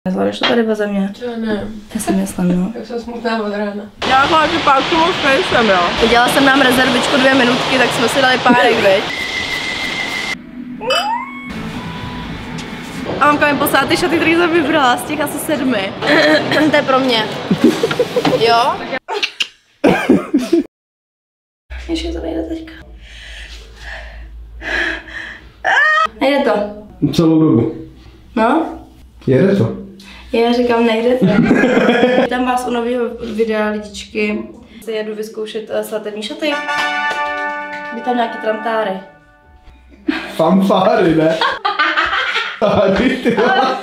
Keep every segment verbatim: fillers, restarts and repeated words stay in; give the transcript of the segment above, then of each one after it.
Zvládáš to tady beze mě? Třeba ne. Já si myslím, no. Tak jsem smutná od rána. Já hlavně pak tu moc nejsem, jo. Udělala jsem nám rezervičku dvě minutky, tak jsme si dali párek, viď? A mamka mi poslala ty šaty, které jsem vybrala z těch asi sedmi. To je pro mě. Jo? Ještě to nejde teďka. Nejde to. Celou dobu. No? Jede to. Já říkám, nejde to. Vítám vás u nového videa, lidičky. Se jedu vyzkoušet uh, svatební šaty. Vítám nějaký tramtáry. Fanfáry, ne? Tady, ty.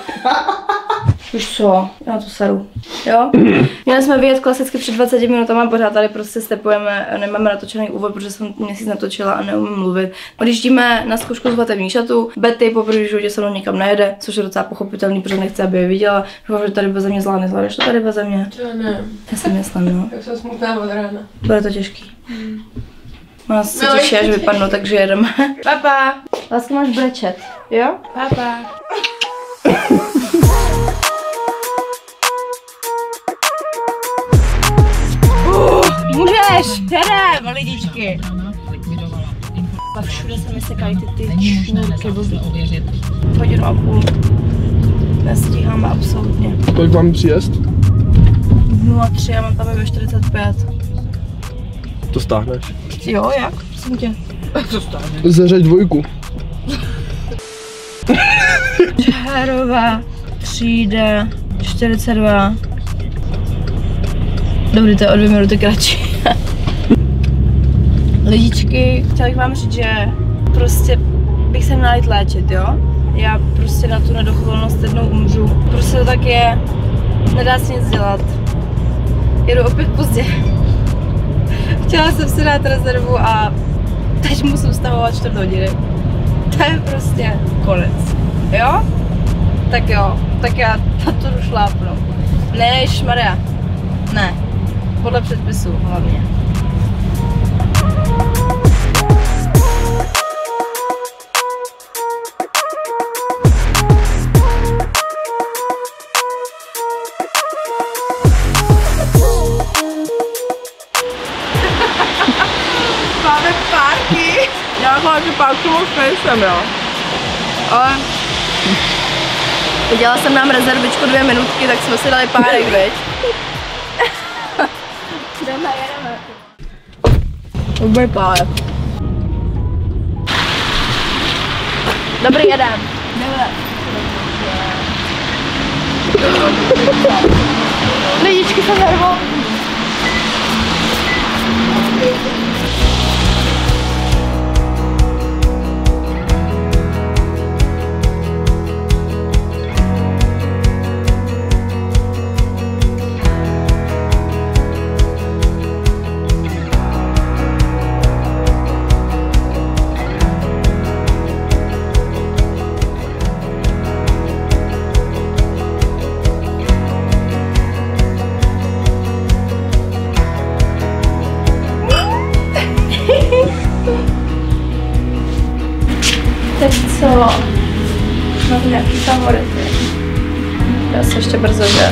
Už co? Já to seru. Jo? Měli jsme vyjet klasicky před dvaceti minutami, pořád tady prostě stepujeme, nemáme natočený úvod, protože jsem měsíc natočila a neumím mluvit. Odjíždíme na zkoušku svatební šatu. Betty poprvé v životě se mnou nikam nejede, což je docela pochopitelný, protože nechce, aby je viděla. Doufám, že tady beze mě zvládne. Nezvládáš to tady beze mě? Třeba ne. Já si myslím, no. Tak jsem smutná od rána. Bude to těžký. Ona se těší, až vypadnu, takže jedeme. Papa! Láska, máš brečet, jo? Papa. Můžeš! Jedem, lidičky! A všude se mi sekají ty, ty šňůrky blbý. Hodinu a půl. Nestíháme absolutně. Kolik vám přijezd? nula tři a mám tam ve čtyřicet pět. To stáhneš. Jo, jak? Prosím tě. Co stále? Zařaď dvojku. Čárová třída čtyřicet dva. Dobrý, to je o dvě minuty kratší. Lidičky, chtěla bych vám říct, že prostě bych se měla jít léčit, jo? Já prostě na tu nedochvilnost jednou umřu. Prostě to tak je, nedá se nic dělat. Jedu opět pozdě. Chtěla jsem si dát rezervu a teď musím stavovat čtvrt hodiny. To je prostě konec, jo? Tak jo, tak já na to jdu šlápnu. Ne, ježmarja, ne. Podle předpisů hlavně. Máme párky. Já hlavně pak tu moc nejsem, jo. Ale Udělala jsem nám rezervičku dvě minutky, tak jsme si dali párek, viď? Jdeme, jedeme. Dobrý párek. Dobrý, jedem. Jdeme. Lidičky se nervou. Tak co? Máte nějaký favority? Já se ještě brzo, že?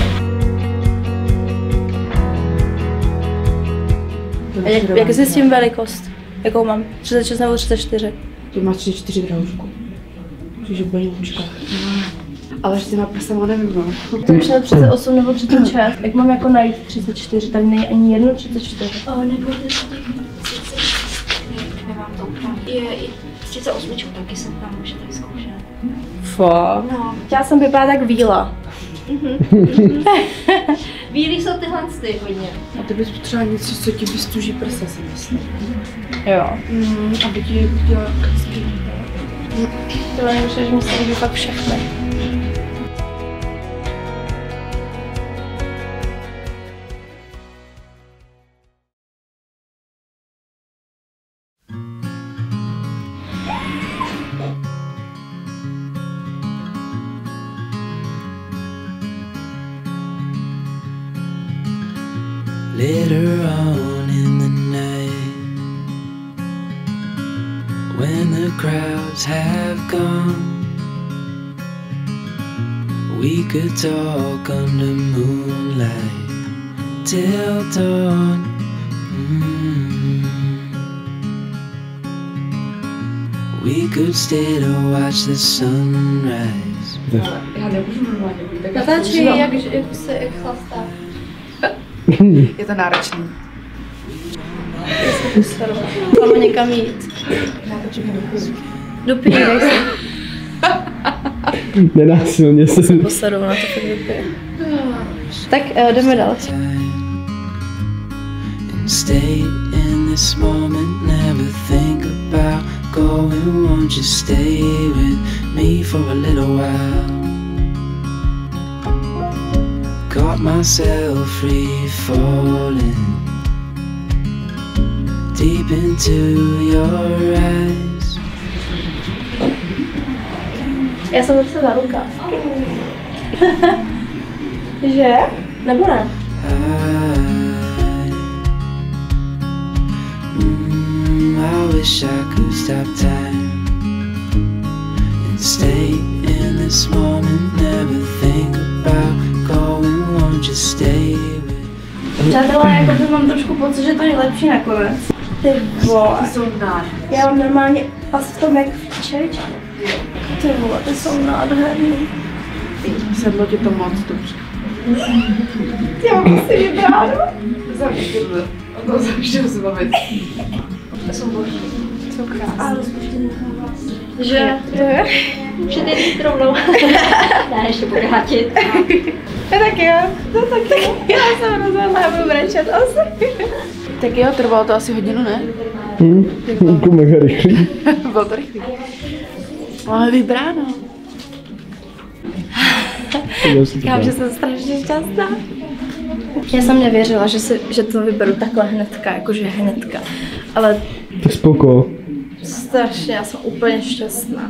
A jak, jak si s tím velikost? Jakou mám? třicet šest nebo třicet čtyři? Ty máš třicet čtyři drahoušku. Což je úplně hůčka. Ale že ty má prsa nevím, no. To už měl třicet osm nebo třicet šest. Jak mám jako najít třicet čtyři, tady není ani jedno třicet čtyři. O, nebo to jsou taky třicet šest. Nemám to úplně. Je i třicet osm taky jsem tam můžete vyzkoušet. Fakt? No. Chtěla jsem vypadat jak víla. Bílý jsou tyhle ty hodně. A ty bys potřebovala něco, co ti vystuží prsa, si myslím. Jo. Mm, aby ti udělala kacky. To nemůžeš, že mi se líbí fakt všechny. Later on in the night, when the crowds have gone, We could talk under moonlight till dawn. Mm. We could stay to watch the sunrise. Já nemůžu normálně být tak. Natáčí, jak, jak se jak chlastá. Je to náročný. Mám někam jít. Do pínek. Nenásilně se... Posadu na to fakt vypije. Tak uh, jdeme dál. And stay in this moment, never think about going. Won't you stay with me for a little while? Caught myself free falling deep into your eyes. Já jsem zase na ruka. Že? Nebo ne? I, mm, I wish I could stop time and stay in this moment, never think about going. Won't you stay with? Přátelé, jako by mám trošku pocit, že to je lepší nakonec. Ty vole. Ty jsou nádherný. Já mám normálně pas v tom jak v čeličku. Ty vole, ty jsou nádherný. Sedlo ti to moc dobře. Já mám si vybráno. Zavři to. O tom zavři se bavit. To jsou boží. Jsou krásné. A rozpuštěný hlas. Že? Že? Můžete jít rovnou. Ne, ještě budu hátit. Tak jo, no tak tak já jsem rozhodla, já budu brečet asi. Tak jo, trvalo to asi hodinu, ne? Hm, jako mega rychlý. Bylo to rychlý. Máme vybráno. Říkám, že jsem strašně šťastná. Já jsem nevěřila, že, si, že to vyberu takhle hnedka, jakože hnedka. Ale Tak spoko. strašně, já jsem úplně šťastná.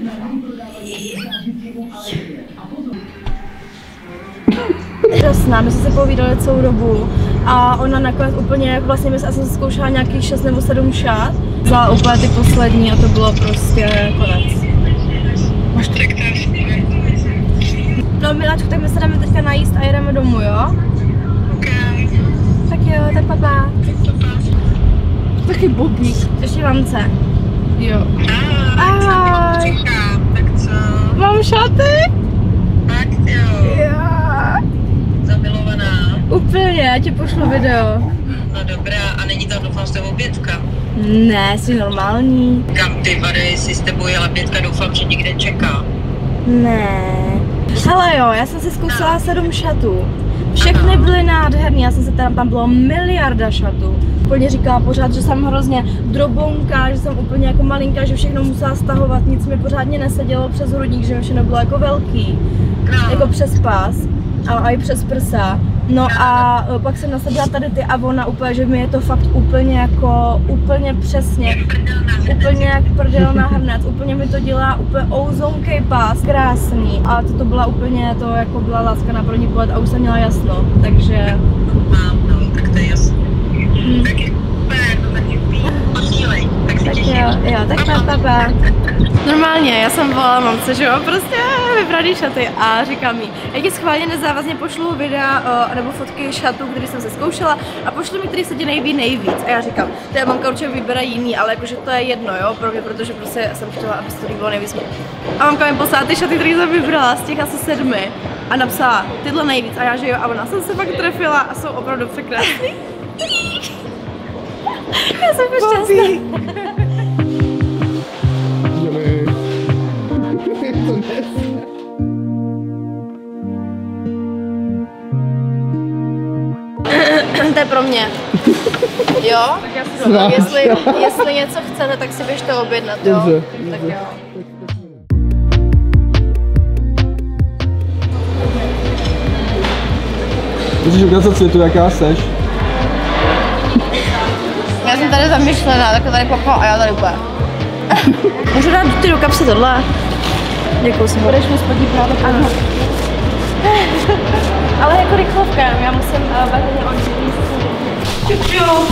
Šťastná, my jsme se povídali celou dobu a ona nakonec úplně, jak vlastně my, já jsem zkoušela nějakých šest nebo sedm šat, vzala úplně ty poslední a to bylo prostě konec. Máš to krásný. No Miláčku, tak my se jdeme teďka najíst a jedeme domů, jo? Okay. Tak jo, tak papa. Taky bobík. Ještě mamce. Jo. Ahoj. Tak co? Mám šaty? Tak jo. Jo. Zamilovaná. Úplně, já ti pošlu video. No dobrá, a není tam doufám s tebou Pětka? Ne, jsi normální. Kam ty vady, si s tebou jela Pětka, doufám, že někde čeká. Ne. Hele jo, já jsem si zkusila sedm šatů. Všechny byly nádherný, já jsem se tam, tam bylo miliarda šatů. Úplně říkala pořád, že jsem hrozně drobonka, že jsem úplně jako malinká, že všechno musela stahovat, nic mi pořádně nesedělo přes hrudník, že mi všechno bylo jako velký. Jako přes pás a, a i přes prsa. No a pak jsem nasadila tady ty a ona úplně, že mi je to fakt úplně jako, úplně přesně, úplně jak prdelná hrnec, úplně mi to dělá úplně ouzonkej pás, krásný. A to, to byla úplně, to jako byla láska na první pohled a už jsem měla jasno, takže... Mám, no, tak to je jasný. Hmm. Tak je super, to taky posílej, tak se Tak těším. jo, jo, tak pa, pa, pa. Normálně, já jsem volala mamce, že jo, prostě vybraný šaty a říkám jí, já ti schválně nezávazně pošlu videa o, nebo fotky šatů, který jsem se zkoušela a pošlu mi, který se ti nejví nejvíc. A já říkám, to je mamka určitě vybere jiný, ale jakože to je jedno, jo, pro mě, protože prostě jsem chtěla, aby se to líbilo nejvíc mě. A mamka mi poslala ty šaty, které jsem vybrala z těch asi sedmi a napsala tyhle nejvíc a já že jo, a ona jsem se fakt trefila a jsou opravdu překrásný. Já jsem šťastná. To je pro mě. Jo? Jestli, jestli něco chcete, tak si běžte objednat, jo? Dobře, Tak jo. Můžeš ukázat světu, jaká seš? Já jsem tady zamyšlená, takhle tady papa a já tady úplně. Můžu dát ty do kapsy tohle? Děkuji si. Budeš mi spodní právě? Ano. Ale jako rychlovka, já musím uh, vařeně odžít. Čuču.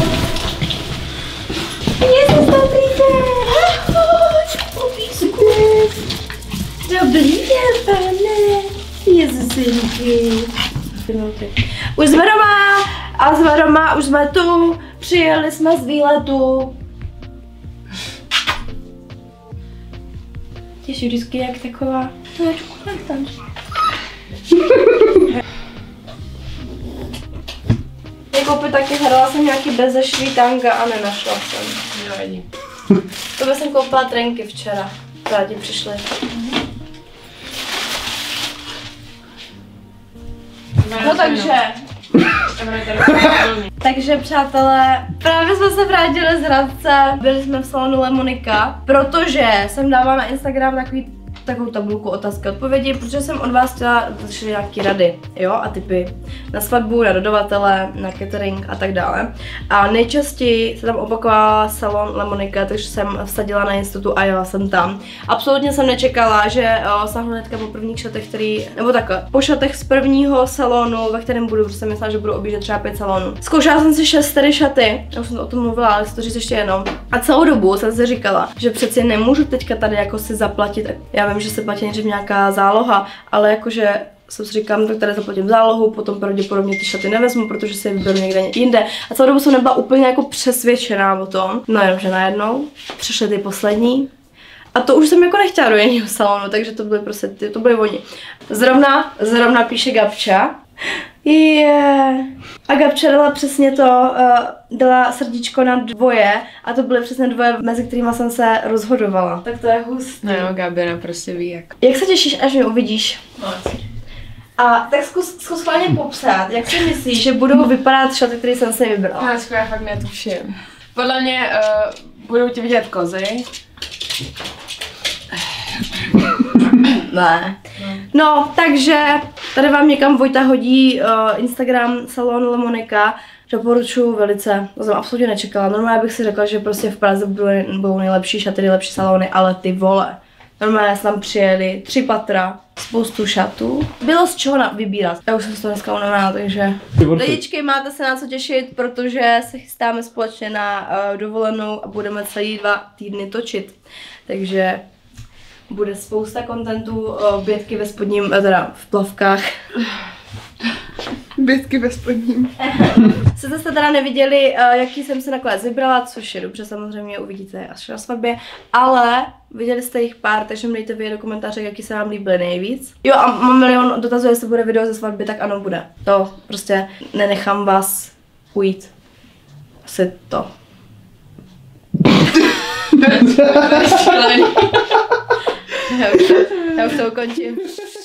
Jezus, dobrý den. Ahoj, popísku. Dobrý den, pane. Jezusinky. Už jsme doma a jsme doma, už jsme tu, přijeli jsme z výletu. Těší vždycky jak taková. To je čokoládka. Jako by taky hledala jsem nějaký bezešvý tanga a nenašla jsem. Nevadí. To by jsem koupila trenky včera. Rádi přišli. No takže. Takže přátelé, právě jsme se vrátili z Hradce, byli jsme v salonu Lemonika, protože jsem dávala na Instagram takový takovou tabulku otázky a odpovědi, protože jsem od vás chtěla slyšet nějaké rady, jo, a tipy na svatbu, na dodavatele, na catering a tak dále. A nejčastěji se tam opakovala salon Lemonika, takže jsem vsadila na jistotu a jela jsem tam. Absolutně jsem nečekala, že sáhnu hnedka po prvních šatech, který, nebo takhle, po šatech z prvního salonu, ve kterém budu, protože jsem myslela, že budu objíždět třeba pět salonů. Zkoušela jsem si šest tedy šaty, já už jsem o tom mluvila, ale chci to říct ještě jednou. A celou dobu jsem si říkala, že přeci nemůžu teďka tady jako si zaplatit. Já vím, že se platí nejdřív nějaká záloha, ale jakože jsem si říkám, tak tady zaplatím zálohu, potom pravděpodobně ty šaty nevezmu, protože si je vyberu někde jinde. A celou dobu jsem nebyla úplně jako přesvědčená o tom. No jenomže najednou přišly ty poslední. A to už jsem jako nechtěla do jiného salonu, takže to byly prostě ty, to byly oni. Zrovna, zrovna píše Gabča. Yeah. A Gabča dala přesně to, uh, dala srdíčko na dvoje a to byly přesně dvoje, mezi kterými jsem se rozhodovala. Tak to je hustý. No jo, Gabina prostě ví jak. Jak se těšíš, až mě uvidíš? No, a tak zkus, zkus chválně popsat, jak si myslíš, že budou vypadat šaty, které jsem si vybrala? Háčko, já fakt netuším. Podle mě uh, budou ti vidět kozy. Ne. No, takže tady vám někam Vojta hodí uh, Instagram salon Lemonika. Doporučuji velice, to jsem absolutně nečekala. Normálně bych si řekla, že prostě v Praze budou, budou nejlepší šaty, nejlepší salony, ale ty vole. Normálně jsme tam přijeli, tři patra, spoustu šatů. Bylo z čeho vybírat. Já už jsem z toho dneska unavená, takže... Lidičky, máte se na co těšit, protože se chystáme společně na uh, dovolenou a budeme celý dva týdny točit. Takže bude spousta kontentu, uh, bětky ve spodním, teda v plavkách. Bětky ve spodním. Sice jste teda neviděli, uh, jaký jsem se nakonec vybrala, což je dobře, samozřejmě uvidíte až na svatbě, ale viděli jste jich pár, takže mi dejte vědět do komentáře, jaký se vám líbily nejvíc. Jo, a mám milion dotazů, jestli bude video ze svatby, tak ano, bude. To prostě nenechám vás ujít. Asi to. já, už to já už to ukončím.